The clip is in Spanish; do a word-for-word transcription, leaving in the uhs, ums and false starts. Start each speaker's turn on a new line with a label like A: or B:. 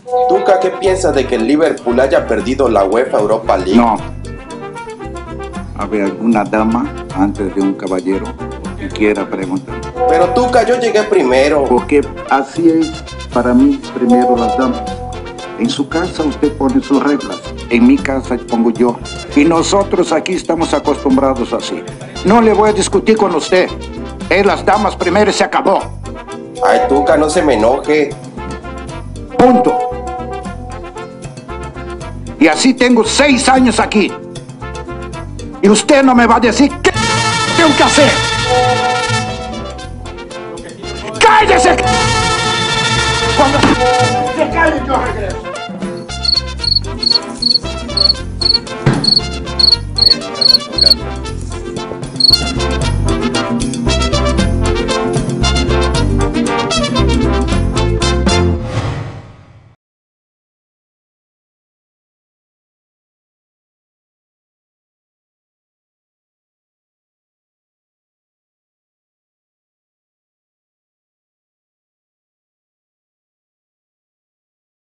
A: Tuca, ¿qué piensas de que el Liverpool haya perdido la UEFA Europa League?
B: No. ¿Había alguna dama antes de un caballero que quiera preguntar?
A: Pero Tuca, yo llegué primero.
B: Porque así es para mí primero las damas. En su casa usted pone sus reglas, en mi casa pongo yo. Y nosotros aquí estamos acostumbrados así. No le voy a discutir con usted. Es las damas primero y se acabó.
A: Ay, Tuca, no se me enoje.
B: Punto. Y así tengo seis años aquí. Y usted no me va a decir qué tengo que hacer. ¡Cállese! Cuando se calle yo regreso.